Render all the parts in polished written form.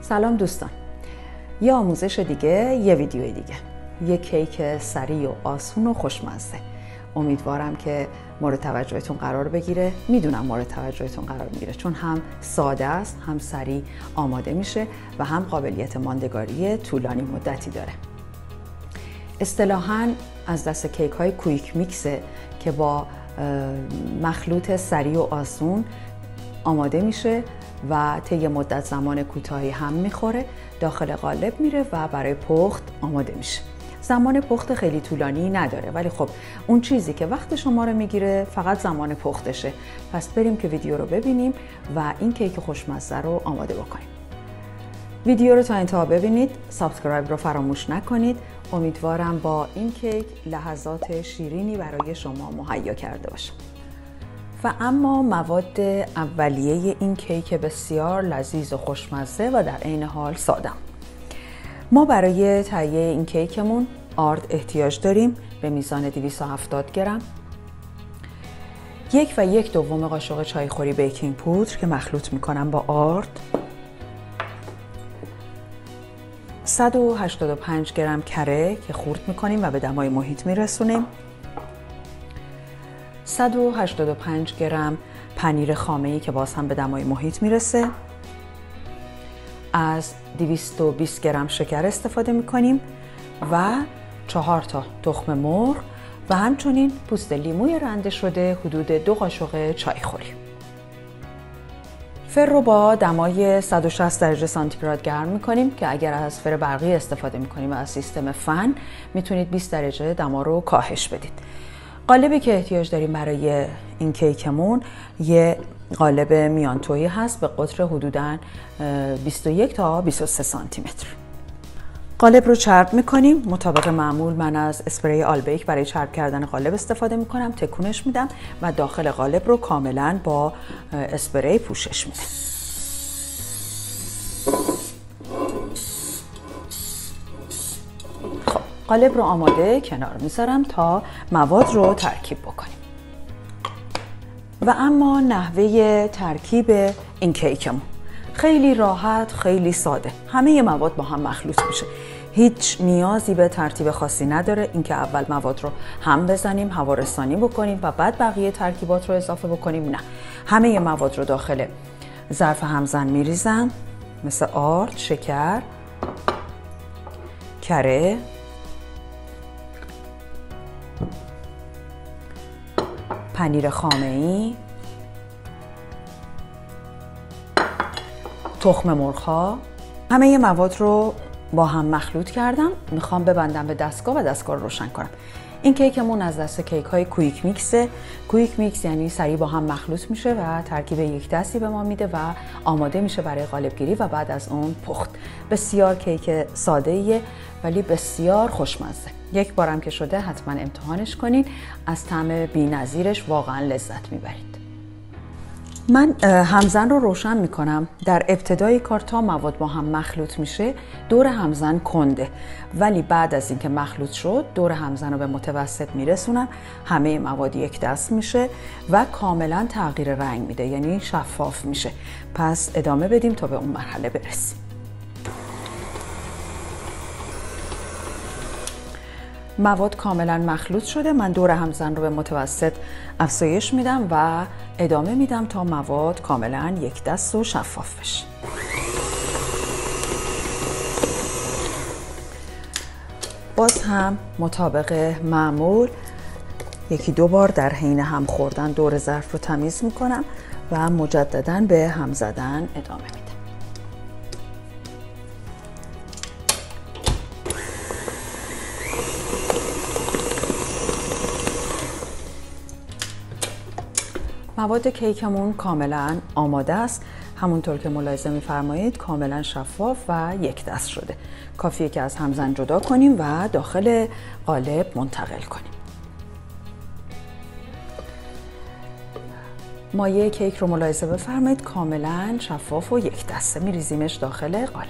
سلام دوستان، یه آموزش دیگه، یه ویدیو دیگه، یه کیک سریع و آسون و خوشمزه. امیدوارم که مورد توجهتون قرار بگیره. میدونم مورد توجهتون قرار میگیره چون هم ساده است، هم سریع آماده میشه و هم قابلیت ماندگاری طولانی مدتی داره. اصطلاحاً از دست کیک های کویک میکسه که با مخلوط سریع و آسون آماده میشه و طی مدت زمان کوتاهی هم میخوره، داخل قالب میره و برای پخت آماده میشه. زمان پخت خیلی طولانی نداره، ولی خب اون چیزی که وقت شما رو میگیره فقط زمان پختشه. پس بریم که ویدیو رو ببینیم و این کیک خوشمزه رو آماده بکنیم. ویدیو رو تا انتها ببینید، سابسکرایب رو فراموش نکنید. امیدوارم با این کیک لحظات شیرینی برای شما مهیا کرده باشم. و اما مواد اولیه این کیک بسیار لذیذ و خوشمزه و در عین حال ساده. ما برای تهیه این کیکمون آرد احتیاج داریم به میزان 270 گرم، 1 و 1/2 قاشق چایخوری بیکینگ پودر که مخلوط میکنم با آرد، 185 گرم کره که خورد میکنیم و به دمای محیط میرسونیم، 185 گرم پنیر خامه‌ای که باز هم به دمای محیط میرسه، از 220 گرم شکر استفاده میکنیم و 4 تا تخم مرغ و همچنین پوست لیموی رنده شده حدود 2 قاشق چایخوری. فر رو با دمای 160 درجه سانتیگراد گرم میکنیم که اگر از فر برقی استفاده میکنیم و از سیستم فن میتونید 20 درجه دما رو کاهش بدید. قالبی که احتیاج داریم برای این کیکمون یه قالب میان تویی هست به قطر حدوداً 21 تا 23 سانتی متر. قالب رو چرب میکنیم. مطابق معمول من از اسپری آلبیک برای چرب کردن قالب استفاده میکنم. تکونش میدم و داخل قالب رو کاملاً با اسپری پوشش میدم. خب قالب رو آماده کنار میذارم تا مواد رو ترکیب بکنیم. و اما نحوه ترکیب این کیکمون خیلی راحت، خیلی ساده. همه مواد با هم مخلوط میشه. هیچ نیازی به ترتیب خاصی نداره. اینکه اول مواد رو هم بزنیم، هوا رسانی بکنیم و بعد بقیه ترکیبات رو اضافه بکنیم. نه، همه مواد رو داخل ظرف همزن میریزم، مثل آرد، شکر، کره، پنیر خامه‌ای، تخم مرغ‌ها. همه مواد رو با هم مخلوط کردم. میخوام ببندم به دستگاه و دستگاه رو روشن کنم. این کیکمون از دست کیک های کویک میکسه. کویک میکس یعنی سریع با هم مخلوط میشه و ترکیب یک دستی به ما میده و آماده میشه برای قالب گیری و بعد از اون پخت. بسیار کیک ساده ایه ولی بسیار خوشمزه. یک بارم که شده حتما امتحانش کنین. از طعم بی‌نظیرش واقعا لذت میبرید. من همزن رو روشن میکنم. در ابتدای کار تا مواد با هم مخلوط میشه دور همزن کنده، ولی بعد از اینکه مخلوط شد دور همزن رو به متوسط میرسونم. همه مواد یک دست میشه و کاملا تغییر رنگ میده، یعنی شفاف میشه. پس ادامه بدیم تا به اون مرحله برسیم. مواد کاملا مخلوط شده. من دور همزن رو به متوسط افزایش میدم و ادامه میدم تا مواد کاملا یک دست و شفاف بشه. باز هم مطابق معمول 1-2 بار در حین هم خوردن دور ظرف رو تمیز میکنم و مجددا به هم زدن ادامه میدم. مواد کیکمون کاملا آماده است. همونطور که ملاحظه می‌فرمایید کاملا شفاف و یک دست شده. کافیه که از همزن جدا کنیم و داخل قالب منتقل کنیم. مایه کیک رو ملاحظه بفرمایید کاملا شفاف و یک دسته. می‌ریزیمش داخل قالب.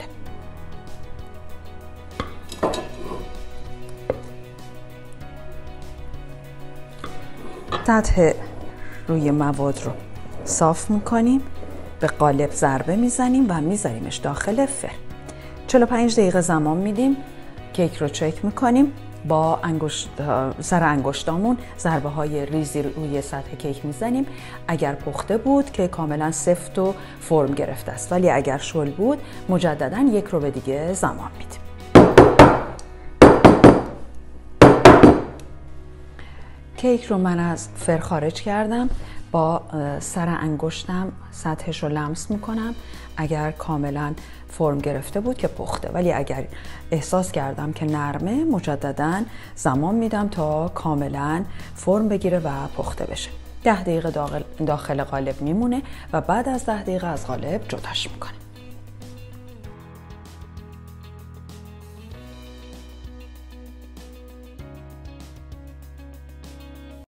سطح روی مواد رو صاف میکنیم. به قالب ضربه میزنیم و میذاریمش داخل فرن. 45 دقیقه زمان میدیم. کیک رو چک میکنیم. با سر انگشتامون ضربه های ریزی روی سطح کیک میزنیم. اگر پخته بود که کاملا سفت و فرم گرفته است، ولی اگر شل بود مجددا 1 ربع دیگه زمان میدیم. کیک رو من از فر خارج کردم. با سر انگشتم سطحش رو لمس میکنم. اگر کاملا فرم گرفته بود که پخته، ولی اگر احساس کردم که نرمه مجددا زمان میدم تا کاملا فرم بگیره و پخته بشه. 10 دقیقه داخل قالب میمونه و بعد از 10 دقیقه از قالب جداش میکنه.